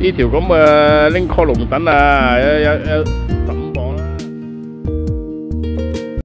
呢條咁嘅拎殼龍躉啊，有10